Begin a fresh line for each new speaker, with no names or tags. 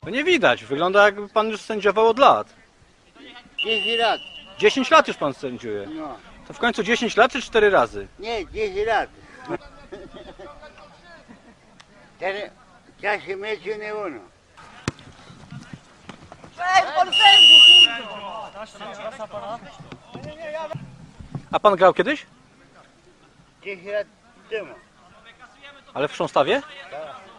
To nie widać, wygląda jakby pan już sędziował od lat.
10 lat.
10 lat już pan sędziuje.
No.
To w końcu 10 lat czy 4 razy?
Nie, 10 lat. Teraz czasie meczu nie uno.
A pan grał kiedyś?
10 lat temu.
Ale w Chrząstawie?
Tak.